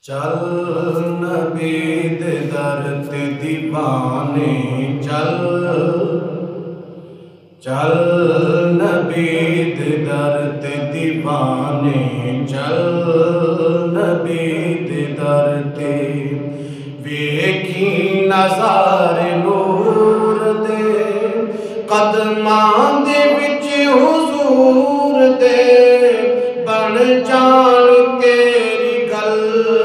चल नबी दे दर ते दीवाने चल, चल नबी दे दर ते दीवाने चल, नबी दे दर ते वेखी नज़ारे नूर दे कदमां दे विच हुजूर दे बन जान तेरी गल।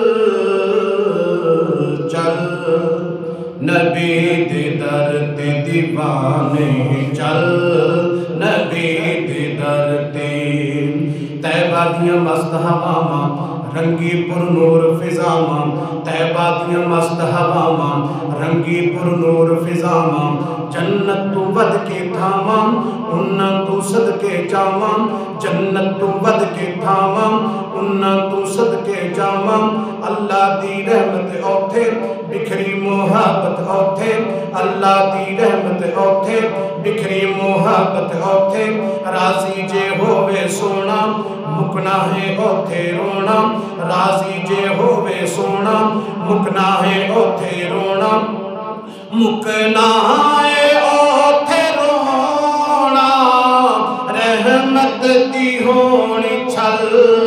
चल नबी दे दर ते दीवाने चल, नबी दे दर ते तैबा दियां मस्त हवावां रंगी पुरनूर फिजावां, तैबा दियां मस्त हवावां रंगी पुरनूर फिजावां, जन्नत तू वध के थावां उन्हां तू सदके जावां, जन्नत तू वध के थावां उन्हां तू सदके जावां। अल्लाह दी रहमत औथे बिखरी मोहब्बत औथे, अल्लाह दी रहमत औथे बिखरी मोहब्बत औथे, राजी जे होवे सोना मुकना है औथे रोना, राजी जे होवे सोना मुकना है औथे रोना, मुकना है औथे रोना रहमत दी होनी छल।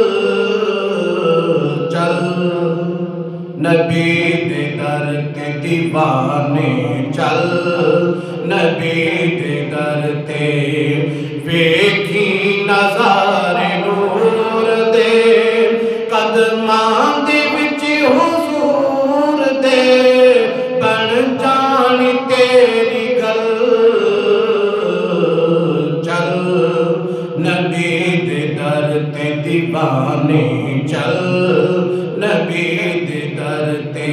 चल नबी दे दर ते दीवाने चल, नबी दे दर ते वेखी नज़ारे नूर दे कदमां दे विच हुजूर दे बन जानी तेरी गल। चल नबी दे दर ते दीवाने चल, नबी दे दर ते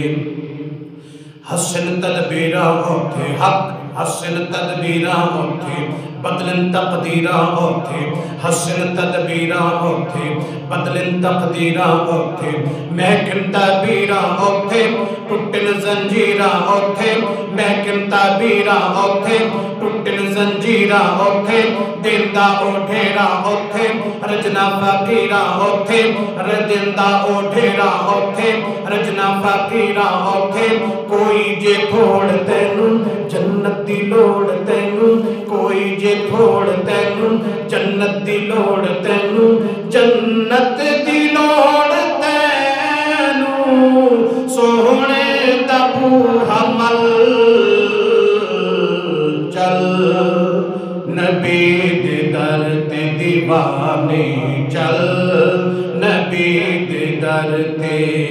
हसन तदबीरा औथे हक हसन तदबीरा औथे बदलन तकदीरा औथे, हसन तदबीरा औथे बदलन तकदीरा औथे, महकिम तबीरा औथे टुटन जंजीरा औथे, महकिम तबीरा औथे टुटन जंजीरा औथे, देंदा ओ ढेरा औथे रजना फकीरा औथे, रजिंदा ओ ढेरा औथे रजना फकीरा औथे। कोई जे थोड़ तैनू जन्नत दी लोड़ तैनू, कोई जे थोड़ तैनू जन्नत दी लोड़ तैनू, जन्नत दी लोड़ तैनू सोहणे दा बूहा मल। चल नबी दे दर ते दीवाने चल, नबी दे दर ते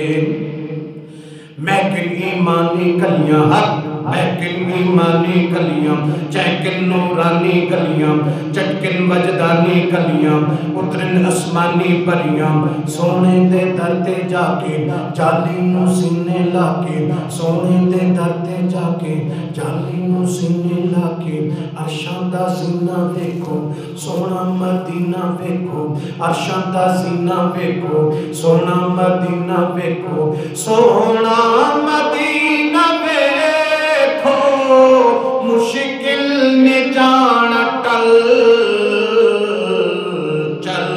महकिन ईमानी कलियां हक महकिन ईमानी कलियां, चहकिन नूरानी कलियां, चटकिन वजदानी कलियां, उतरन आसमानी परियां, सोने दे दर ते जाके जाली नू सीने लाके, सोने दे दर ते जाके जाली नू सीने लाके, अर्शां दा सीना वेखो सोना मदीना वेखो, अर्शां दा सीना वेखो सोना मदीना वेखो, सोना मदीना वेखो मुश्किल में जाना टल। चल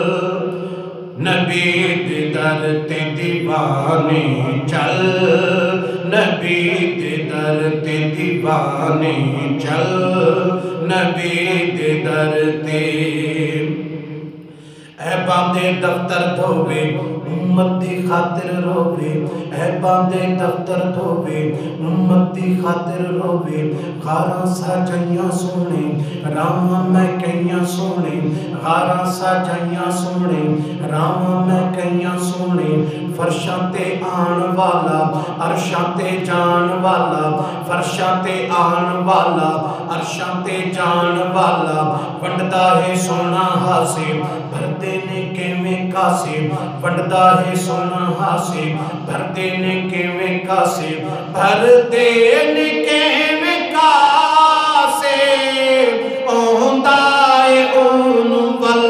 नबी दे दर ते दीवाने चल, नबी दे दर ते दीवाने चल, नबी दे दर ते बांदे दफ्तर धोवे उम्मत दी खातिर रोवे, बांदे दफ्तर धोवे उम्मत दी खातिर रोवे, खारा सजाइयां सोने रामा मैं कईयां सोने, खारा सजाइयां सोने रामा मैं कईयां सोने, फर्शां ते आन वाला अर्शां ते जान वाला, फर्शां ते आन वाला अर्शां ते जान वाला, वंडदा है सोना हासे भरदे ने केवें कासे, वंडदा है सोना हासे भरदे ने केवें कासे, भरदे ने केवें कासे ओंदा है ओनू वल।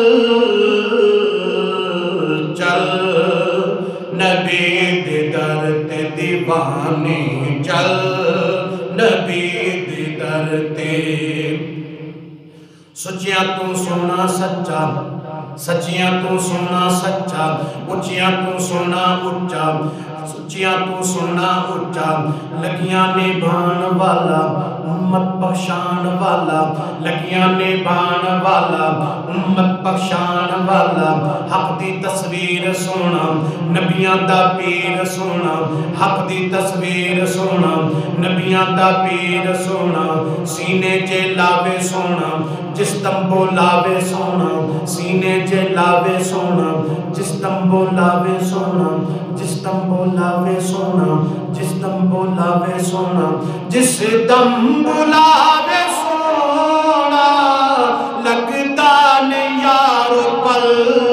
चल नबी दे दर ते दीवाने चल, नबी दे दर ते सुचिया तू सोना सच्चा सच्चियां तू सोना सच्चा, उच्चियां तू सोना उच्चा, सुचियां तू सोना उच्चा, लगियां निभान वाला उम्मत बख्शान वाला, लगियां निभान वाला उम्मत बख्शान वाला, हक दी तस्वीर सोना, नबियां दा पीर सोना, हक दी तस्वीर सोना, नबियां दा पीर सोना, सीने च लावे सोना, जिस तंबो लावे सोना, सीने च लावे सोना, जिस तंबो लावे सोना, जिस तंबो लावे सोना, जिस तंबो लावे सोना, जिस तंबो लावे सोना, लगता नहीं यारो पल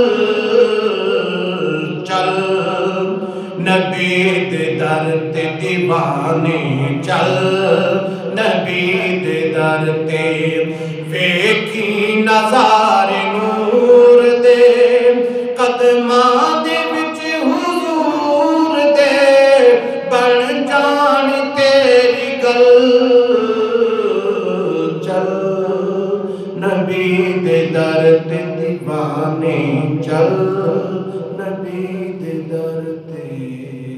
चल, नबी दे दर ते दीवाने चल, नबी दे दर ते वेखी नज़ारे नूर दे, कदमां दे विच हुजूर दे, बन जान तेरी गल चल, नबी दे दर ते दीवाने चल, नबी दे दर ते